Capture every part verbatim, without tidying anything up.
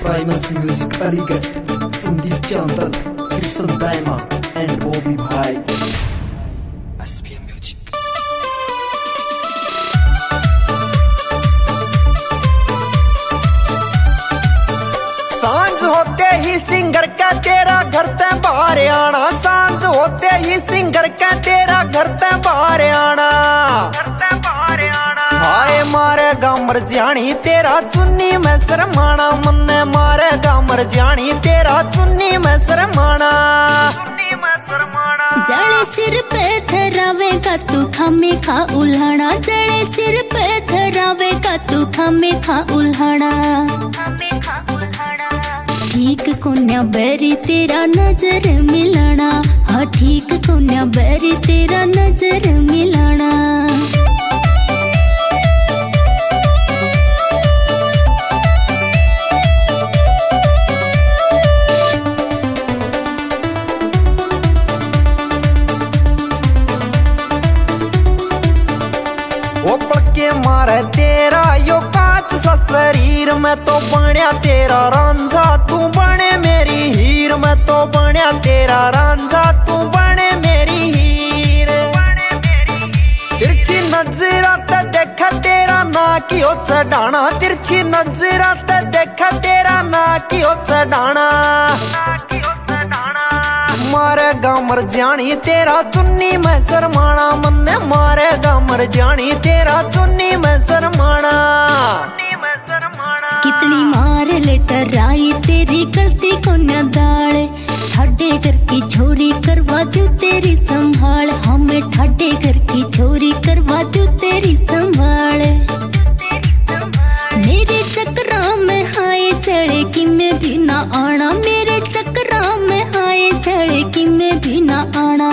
Primus music Aligarh, Sandeep Chandal, Krishna Dayma and Bobby भाई। SPM music. सांझ होते ही सिंगर का तेरा घर ते बाहर आना, सांझ होते ही सिंगर का तेरा घर ते बाहर आना, हाय मारे गामर जानी तेरा चुन्नी में शरमाना, मन मारे गामर जानी तेरा चुन्नी में शरमाना, जड़े सिर पे धरावे का तू खामे खा उल्हाना, जड़े सिर पे धरावे का तू खामे खा उल्हाना, ठीक कोन्या बैरी तेरा नजर मिलाना, हाँ ठीक कोन्या बैरी तेरा नजर मिलाना। वो पक्के मारे तेरा यो कांच सा शरीर में तो बण्या तेरा रांझा, तू बने मेरी हीर में तो बण्या तेरा रांझा, तू बने मेरी हीर। तिरछी नजरा ते देखा तेरा ना की ओ चढ़ाना, तिरछी नजरा ते देखा तेरा ना की ओ चढ़ाना, मारे गामर जानी तेरा चुन्नी में शरमाना, मन मारे गामर जानी तेरा चुन्नी में शरमाना। कितनी मार लेटर आई तेरी गलती को न दाड़, ठाडे घर की छोरी करवा दू तेरी संभाल, हमें ठाडे घर की छोरी करवा दू तेरी संभाल। मेरे चक्रा में हाय चढ़े कि मैं भी ना आना, मेरे चक्रा में हाय चढ़े कि मैं भी ना आना,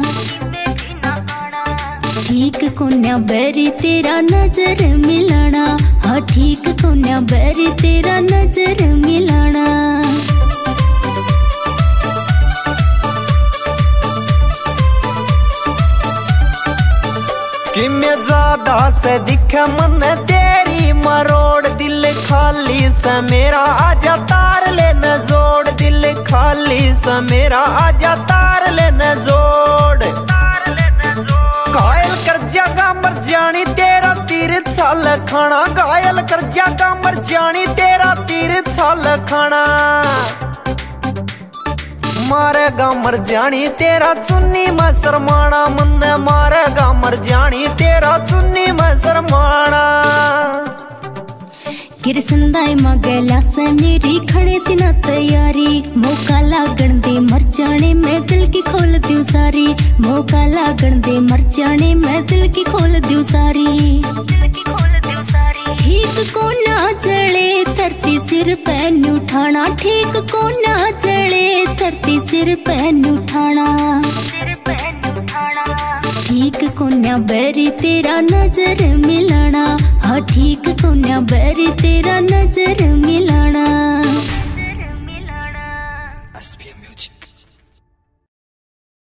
ठीक कोन्या बैरी तेरा नजर मिलाना, हाँ ठीक कोन्या बैरी तेरा नजर मिलाना। कि मैं ज्यादा से दिखे मन तेरी मरोड़, दिल खाली से मेरा आजा तार लेने जोड़, दिल खाली से मेरा आजा तार लेने जोड़। घायल कर जागा मर जानी तेरा तीर छाल खाना, घायल कर जागा मर जानी तेरा तीर छाल खाना, मारे गामर जानी तेरा चुन्नी में शरमाना, मन मारे गामर जानी तेरा चुन्नी में शरमाना। किरसंदाई मगला से मेरी खड़े तिना तैयारी, मौका लागण दे मर जाने मैं दिल की खोल दूं सारी, मौका लागण दे मर जाने मैं दिल की खोल दूं सारी। ठीक को ना चढ़े धरती सिर पे उठाना, ठीक को ना चढ़े धरती सिर पे उठाना, ठीक कोन्या बैरी तेरा नजर मिलाना, हाँ ठीक कोन्या बैरी तेरा नजर